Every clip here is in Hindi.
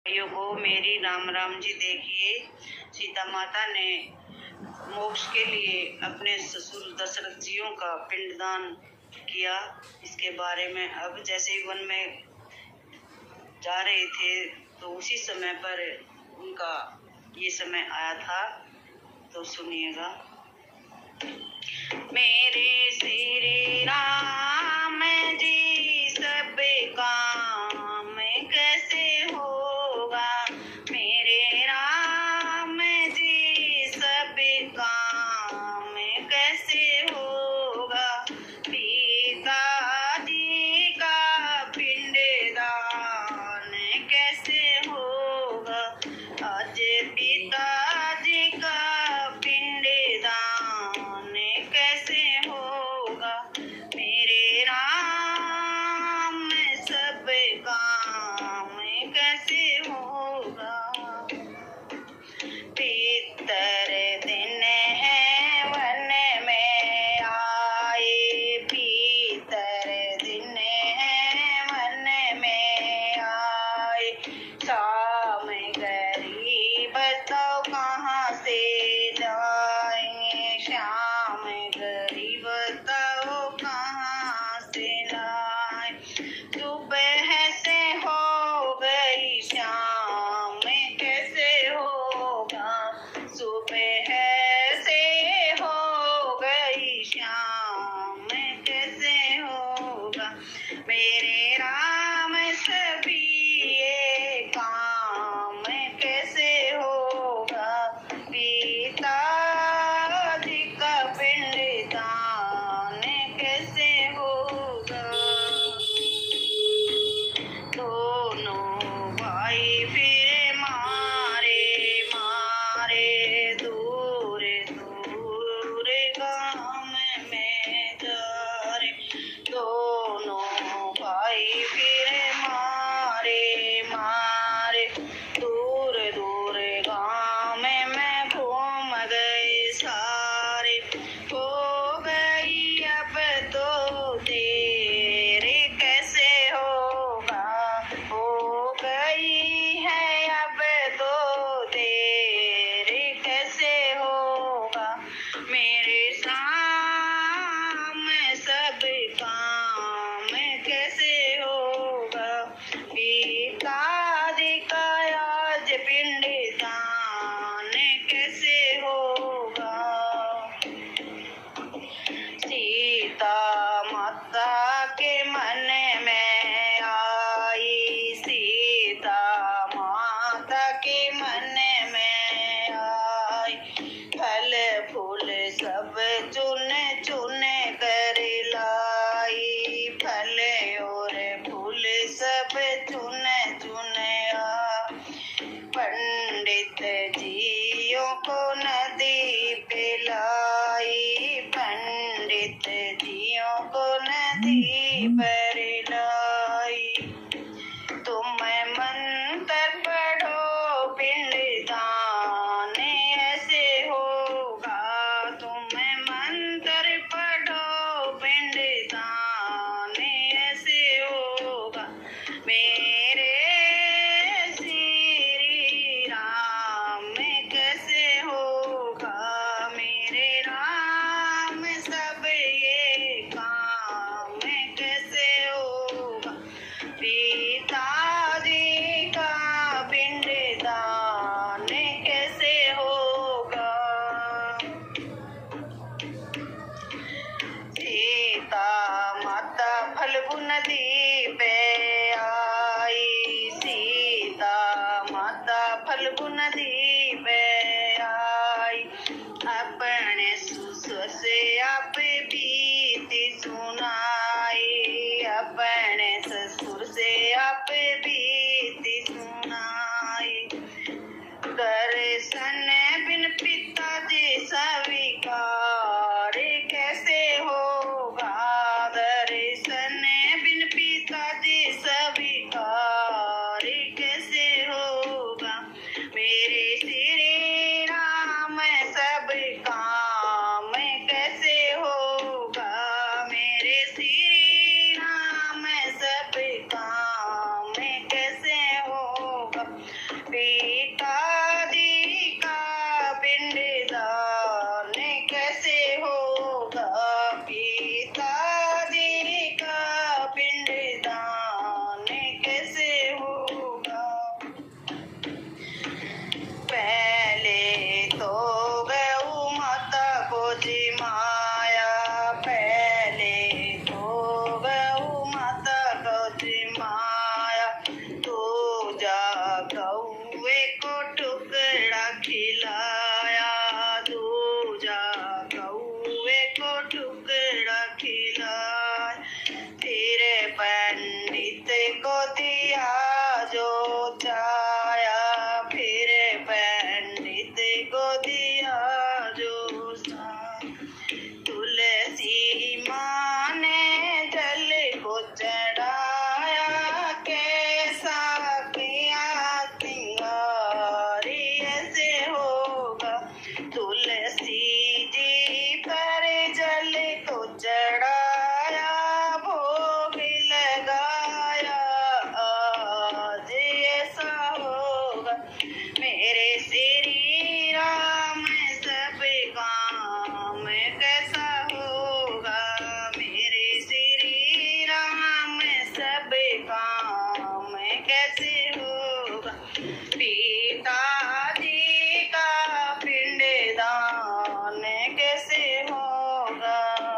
भाइयों को मेरी राम राम जी। देखिए, सीता माता ने मोक्ष के लिए अपने ससुर दशरथ जियों का पिंडदान किया। इसके बारे में अब जैसे ही वन में जा रहे थे तो उसी समय पर उनका ये समय आया था। तो सुनिएगा। मेरे श्री राम जी सब काम कैसे होगा, मेरे राम जी सब काम कैसे होगा। पिता जी का पिंडदान कैसे होगा, आज पिता जी का पिंडदान कैसे होगा। मेरे राम सब काम कैसे होगा। पितर दिन है वन में आए, पितर दिन है वन में आए। शाम गरीब तो कहाँ से लाएंगे, शाम गरीब तो कहाँ से लाए। सुबह से हो गई शाम कैसे होगा, सुबह से हो गई शाम कैसे होगा। मेरे राम सभी ये काम कैसे होगा। पिता जी का पिंडदान कैसे होगा। दोनों भाई फिर मारे मारे, दूर दूर गाँव में जा रे। दोनों भाई फिर मारे मारे, दूर दूर गाँव में घूम गए सारे। हो गई अब तो देर कैसे होगा, हो गई है अब तो देर कैसे होगा। मेरे साम सब काम कैसे होगा। पिता जी का आज पिंडदान कैसे होगा। सीता माता के मन में आई, सीता माता के मन में आई। फल फूल सब चुन चुन कर लाई, फल और फूल सब चुन चुन आई। पंडित जियों को नदी पे लाई, पंडित जियों को नदी पर लाई। तुम मंत्र पढ़ो पिंडदान ऐसे होगा, तुम मंत्र पढ़ो पिंडदान ऐसे होगा। मेरे श्री राम कैसे होगा, मेरे राम सब ये काम कैसे होगा। पिता जी का पिंडदान कैसे होगा। सीता माता फल्गु नदी पे आई, सीता माता फल्गु नदी पे आई। अपने ससुर से आप बीती सुनाई, अपने ससुर से आप बीती सुनाई। दर्शन बिन पिताजी स्वीकार कैसे होगा, दर्शन बिन पिताजी स्वीकार कैसे होगा। मेरे श्री पिताजी का पिंडदान कैसे होगा, पिताजी का पिंडदान कैसे होगा। पहले तो गौ माता को जिमाया, पहले तो गौ माता को जिमाया, दूजा कौवे को टुकड़ा खिलाया, दूजा कौवे को टुकड़ा खिलाया। फिर पंडित को दिया जो चाया, फिर पंडित को दिया जो सा। तुलसी माँ ने जल को चढ़ाया, कैसा किया सिंगार ऐसे होगा। तुलसी जी पर जल को चढ़ाया, भोग लगाया, आज ऐसा होगा। मेरे श्री राम सब काम कैसा होगा, मेरे श्री राम सब काम कैसे होगा। पिताजी का पिंडदान कैसे होगा।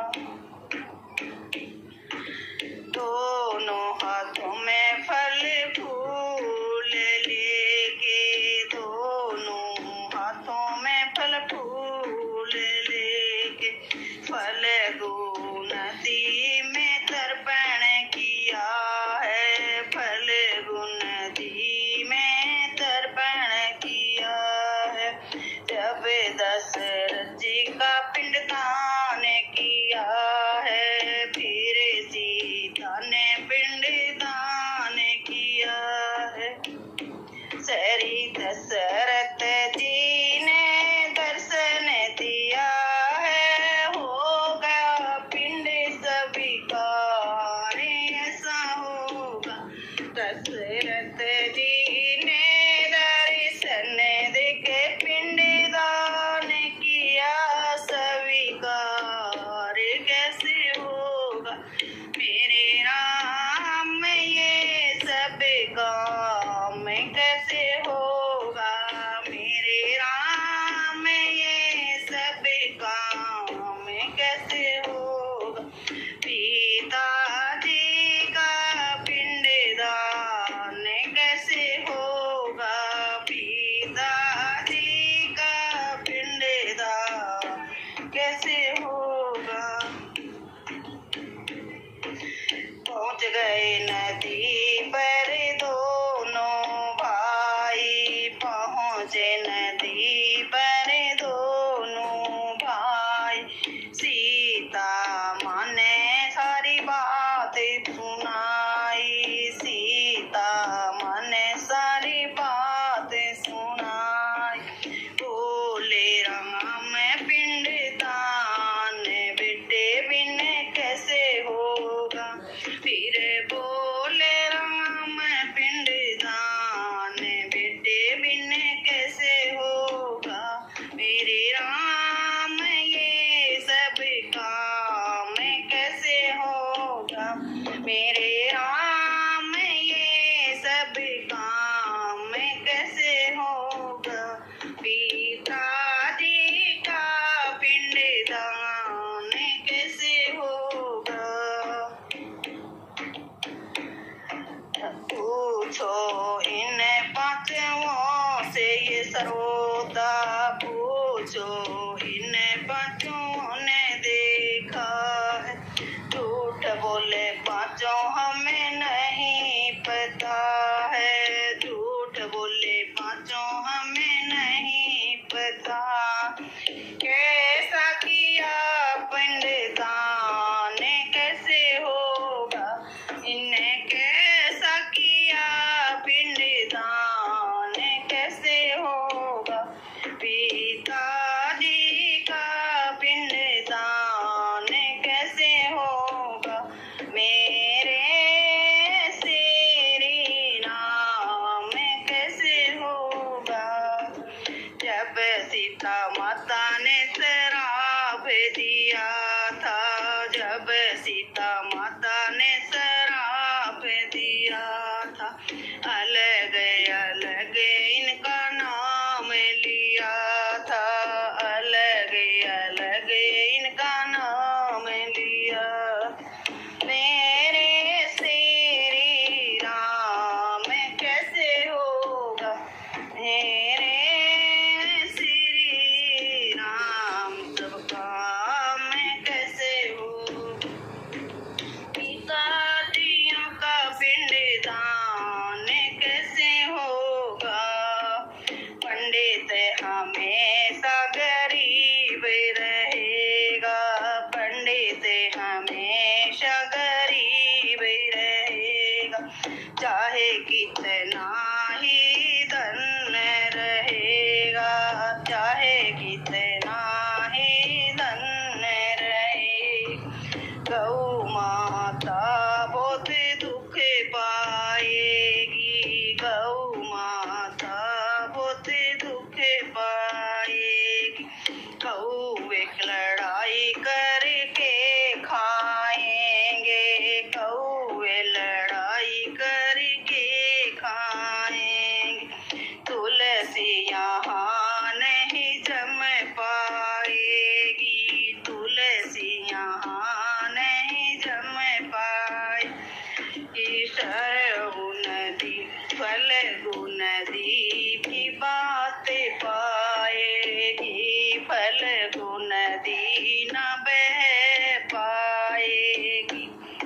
दोनों हाथों में फल फूल लेके, दोनों हाथों में फल फूल लेके, फल्गु नदी में तर्पण किया है, फल्गु नदी में तर्पण किया है। जब दशरथ जी का पिंडदान किया है, फिर सीता ने पिंडदान किया है। श्री दशरथ जी ने दर्शन दिया है, होगा पिंड स्वीकार ऐसा होगा। दशरथ जी ने दर्शन देके पिंडदान किया, स्वीकार कैसे होगा। मेरे राम ये सब काम कैसे होगा, मेरे राम ये सब काम कैसे होगा। पिताजी का पिंडदान कैसे होगा, पिताजी का पिंडदान कैसे होगा। पहुंच गए नदी पर दोनों भाई, पहुंचे नदी पर दोनों भाई। सीता माँ ने सारी बात सुनाई, सीता माँ ने सारी बात सुनाई। बोले राम पिंडदान बेटे बिन कैसे होगा, फिर बोले राम पिंडदान बेटे बिन कैसे होगा। मेरे राम ये सब काम कैसे होगा, मेरे राम ये सब काम कैसे होगा। पिताजी का पिंडदान कैसे होगा। पूछो इन पांचों से ये सरोदा, पूछो इन पांचों ने देखा है। झूठ बोले पांचों हमें नहीं पता है, झूठ बोले पांचों हमें नहीं पता। कैसा किया पिंडदान कैसे होगा, इन्हें कैसा किया पिंडदान कैसे होगा। पिताजी नदी भी बातें पाएगी, फल्गु नदी न बह पाएगी।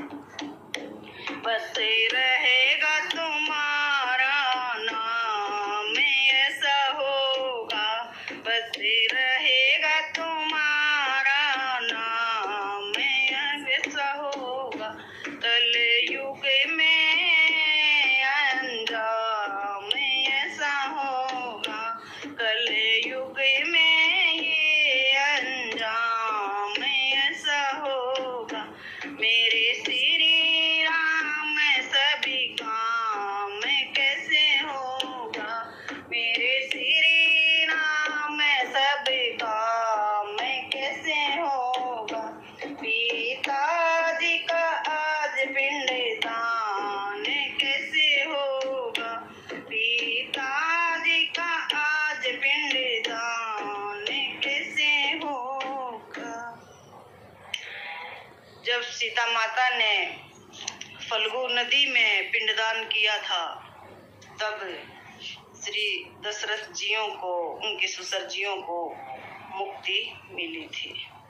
बस रहेगा तुम्हारा नाम, ऐसा होगा, बस रहेगा तुम्हारा नाम, ऐसा होगा। कल युग में अंजाम ऐसा होगा, कल युग में ये अंजाम ऐसा होगा। मेरे श्री राम सभी काम कैसे होगा, मेरे श्री राम सभी काम कैसे होगा। पिताजी का आज पिंडदान कैसे होगा, पिताजी का आज पिंडदान कैसे होगा। जब सीता माता ने फल्गु नदी में पिंडदान किया था, तब श्री दशरथ जियों को, उनके ससुर जियों को मुक्ति मिली थी।